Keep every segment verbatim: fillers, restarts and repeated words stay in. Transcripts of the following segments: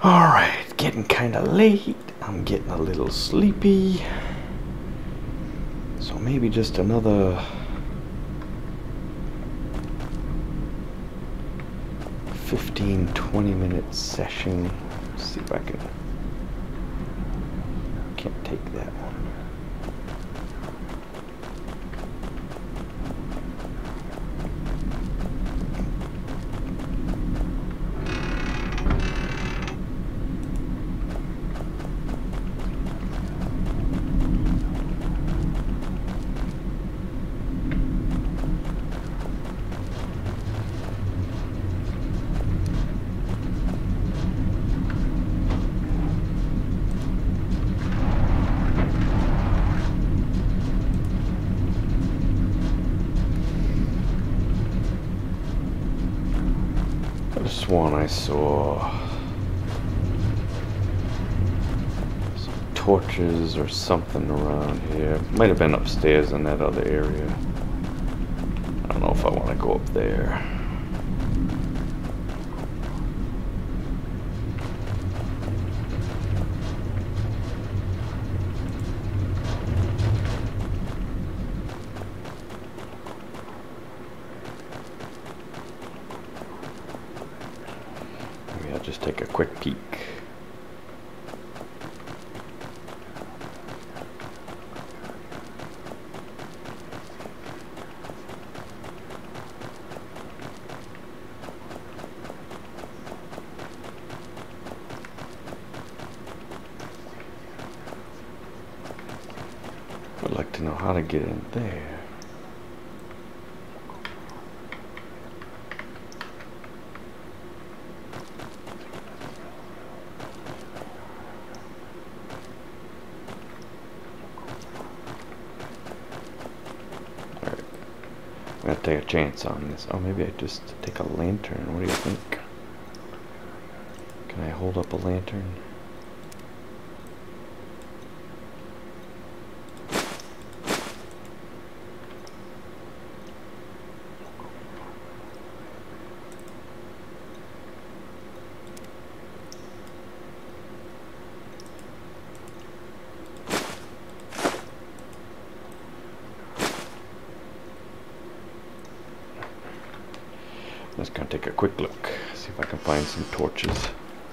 Alright, getting kinda late. I'm getting a little sleepy. So maybe just another fifteen, twenty minute session. Let's see if I can. Can't take that one. I could have sworn I saw some torches or something around here. Might have been upstairs in that other area. I don't know if I want to go up there. Maybe I'll just take a quick peek. I'd like to know how to get in there. Alright, I'm gonna take a chance on this. Oh, maybe I just take a lantern. What do you think? Can I hold up a lantern? I'm just gonna take a quick look, see if I can find some torches.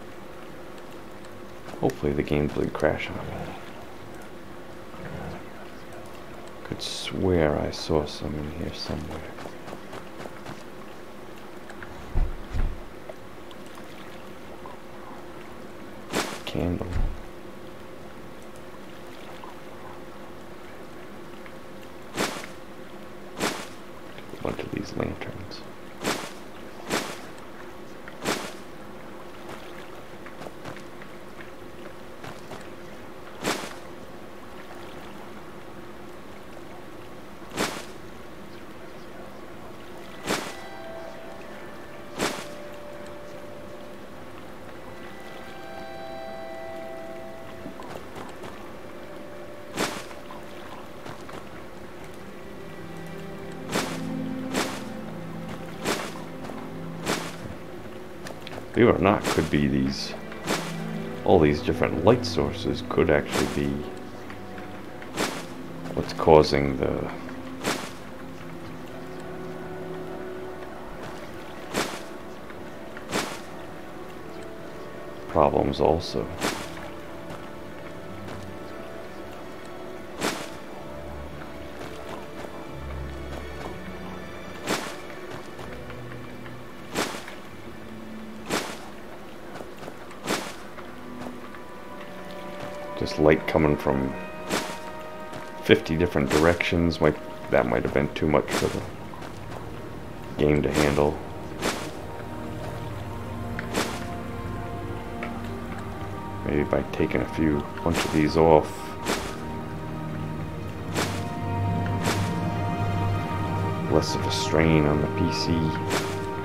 Hopefully the game didn't crash on me. Could swear I saw some in here somewhere. Candle. A bunch of these lanterns. Believe it or not, could be these, all these different light sources could actually be what's causing the problems also. Just light coming from fifty different directions, might that might have been too much for the game to handle. Maybe by taking a few bunch of these off, less of a strain on the P C.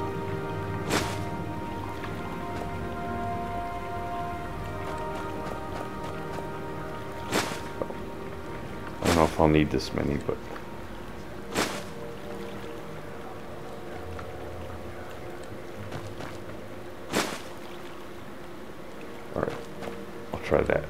I don't know if I'll need this many, but try that.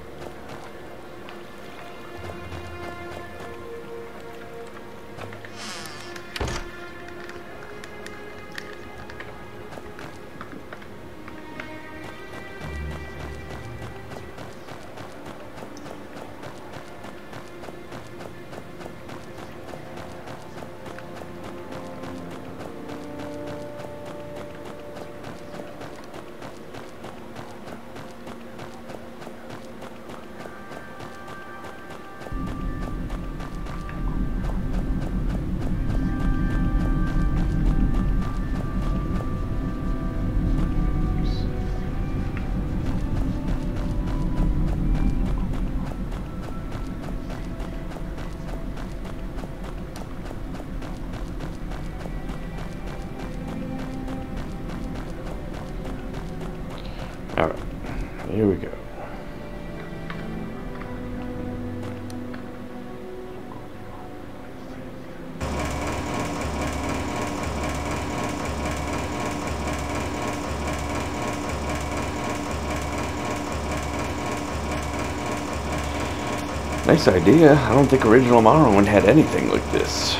Alright, here we go. Nice idea. I don't think original Morrowind had anything like this.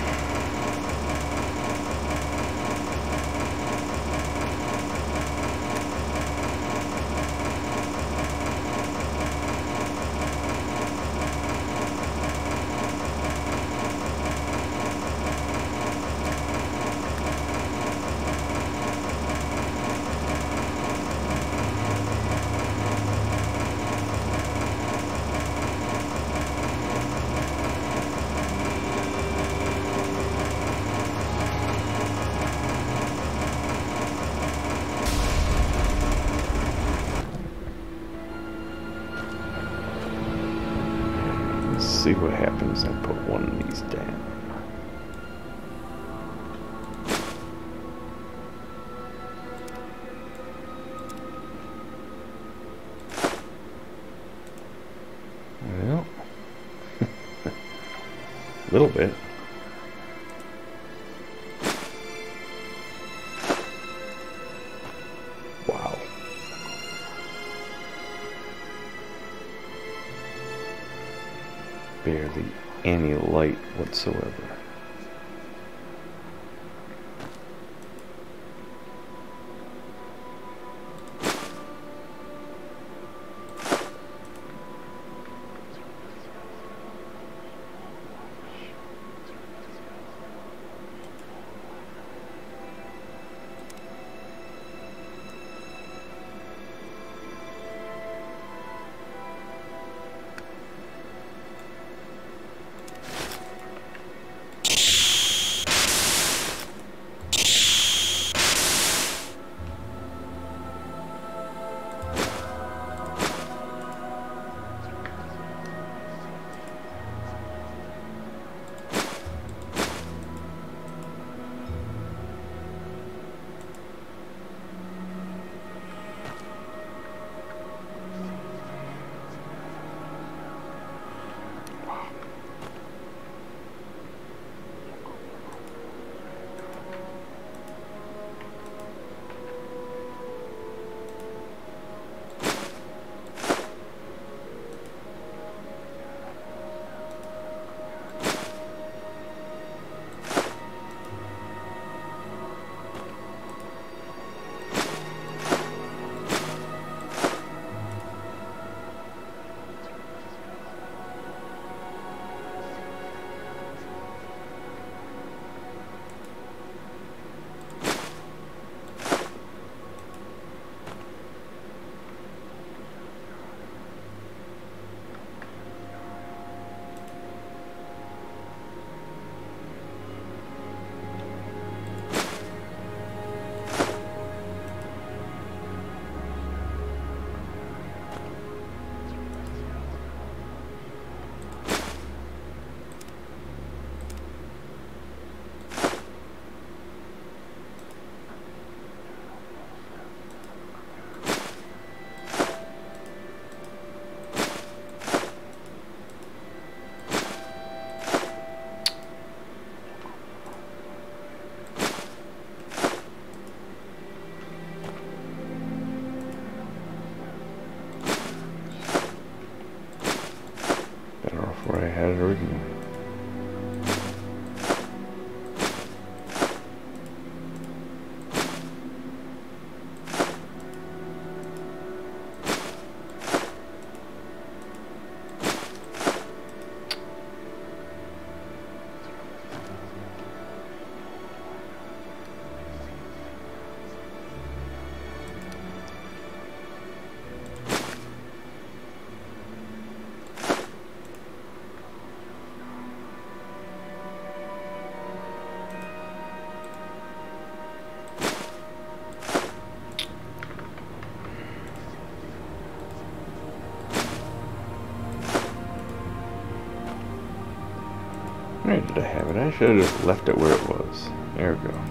See what happens. I put one of these down. Well, a little bit. Wow. Barely any light whatsoever. had it originally. Where did I have it? I should have just left it where it was. There we go.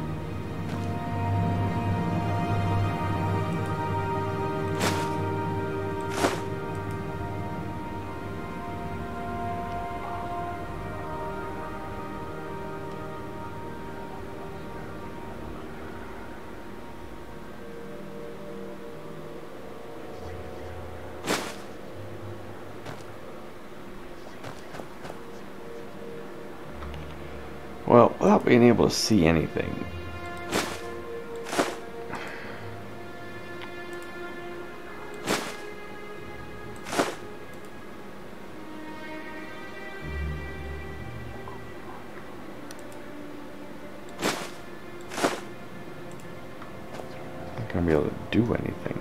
Well, without being able to see anything. I'm not gonna be able to do anything.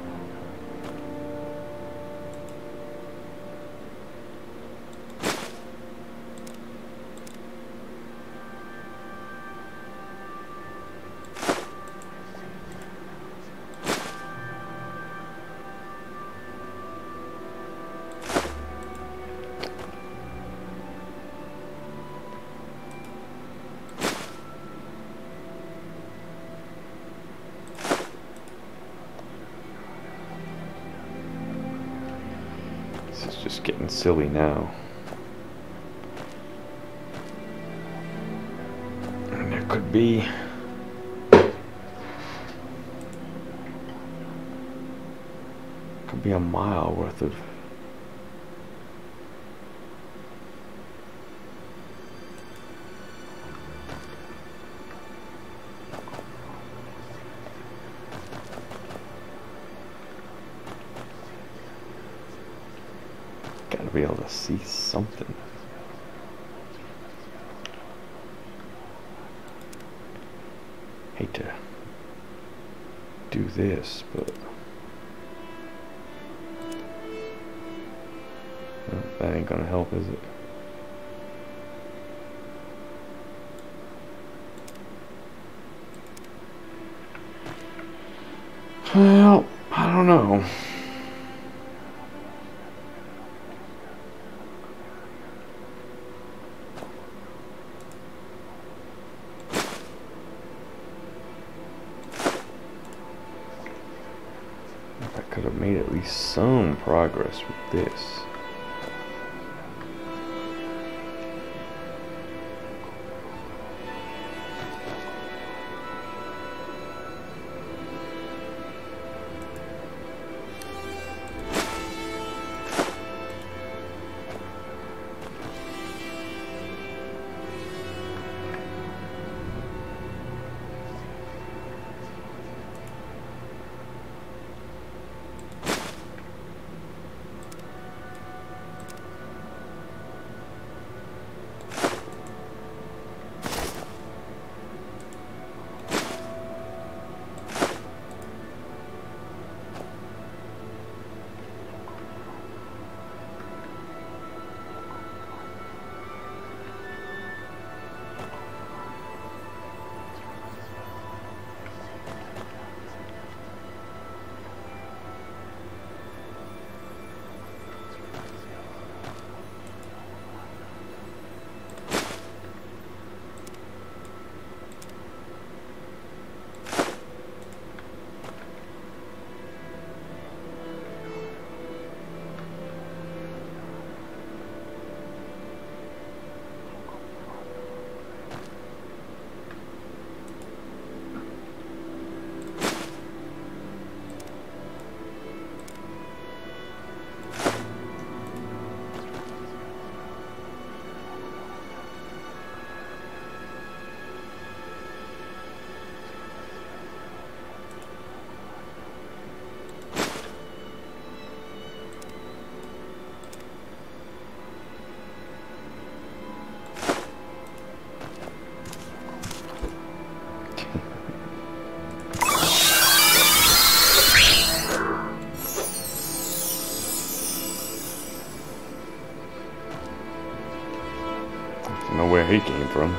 This is just getting silly now. And there could be could be a mile worth of gotta be able to see something. Hate to do this, but well, that ain't gonna help, is it? Well, I don't know. I could have made at least some progress with this. he came from.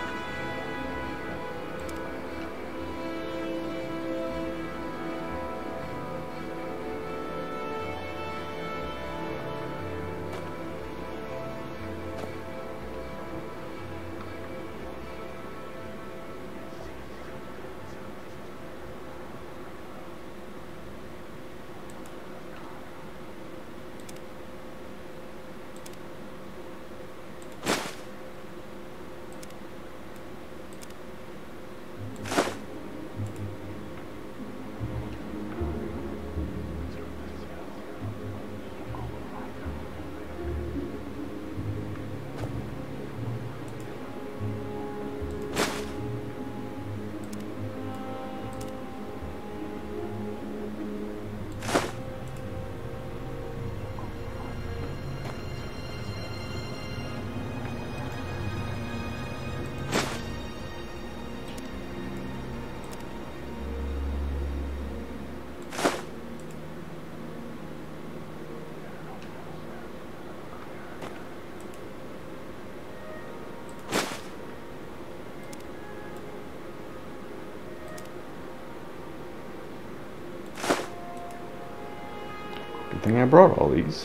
Good thing I brought all these.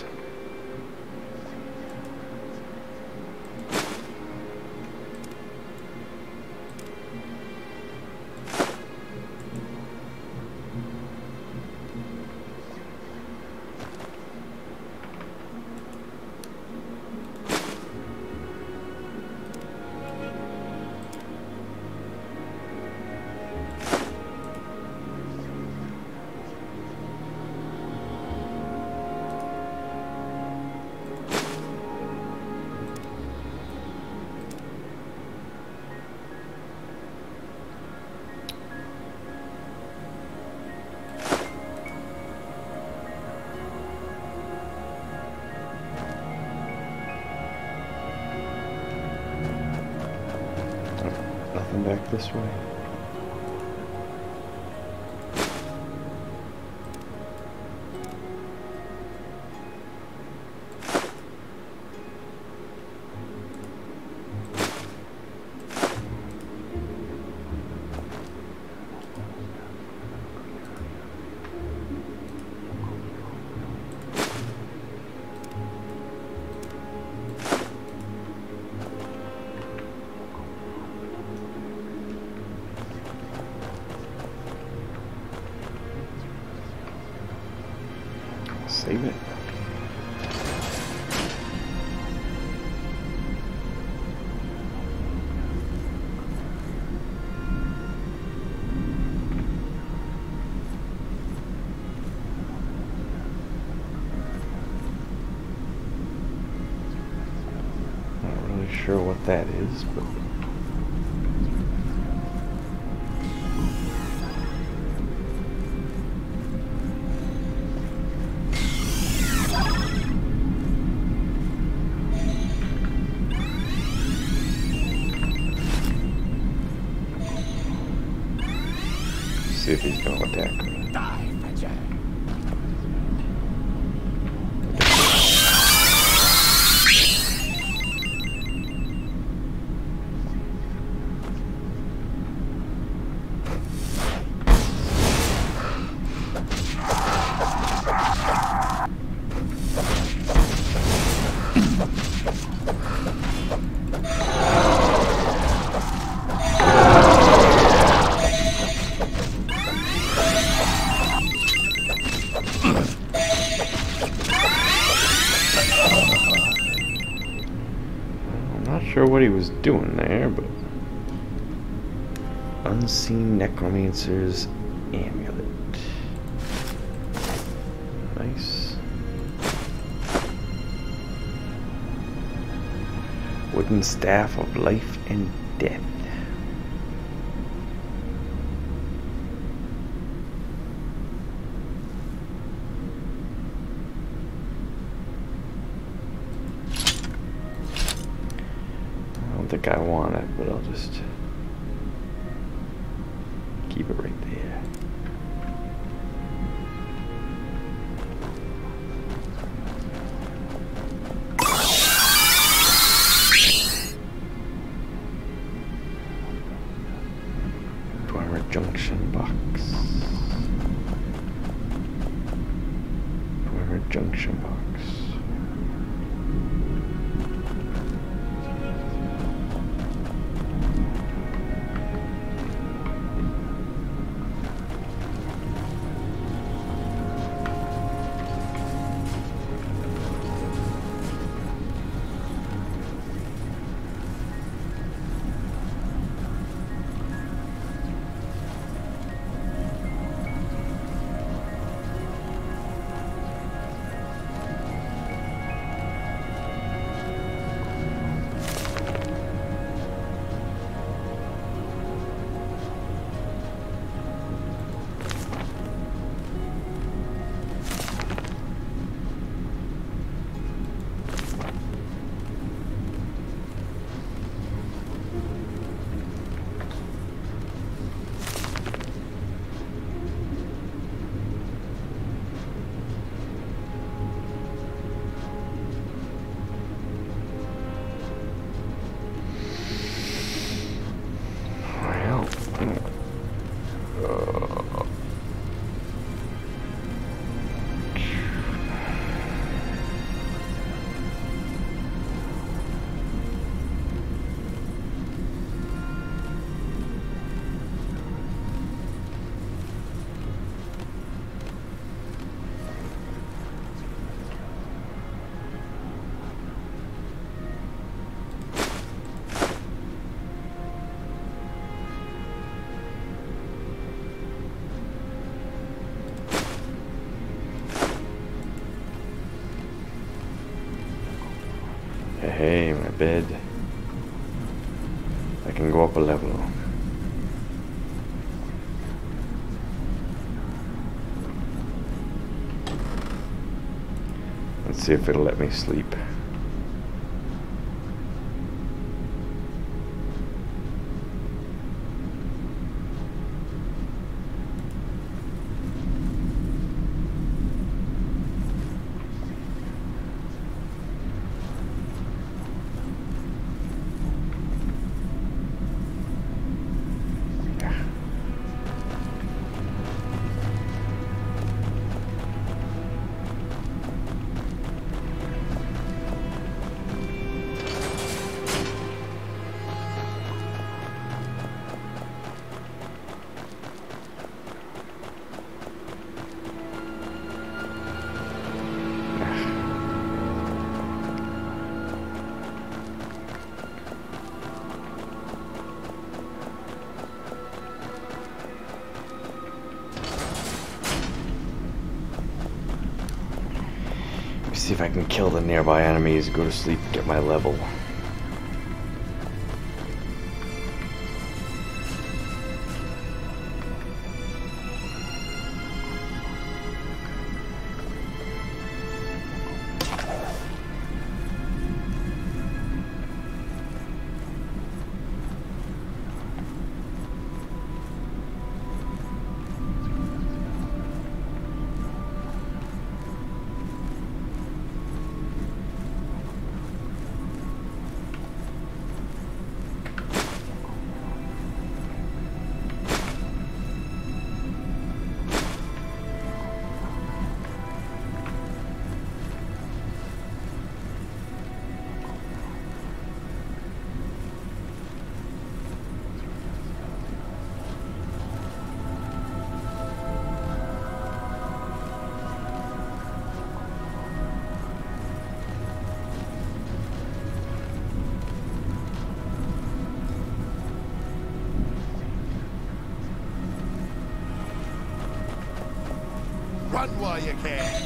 Nothing back this way. Save it. Not really sure what that is, but see if he's gonna attack me. Sure what he was doing there, but Unseen Necromancer's Amulet. Nice. Wooden Staff of Life and Death. I don't think I want it, but I'll just keep it right there. junction box. Hey, my bed. I can go up a level. Let's see if it'll let me sleep. See if I can kill the nearby enemies, go to sleep, get my level. Run while you can.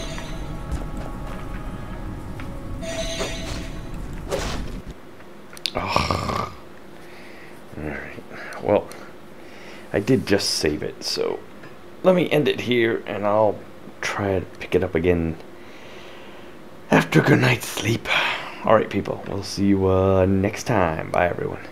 Oh. Alright, well, I did just save it, so let me end it here and I'll try to pick it up again after a good night's sleep. Alright people, we'll see you uh, next time. Bye everyone.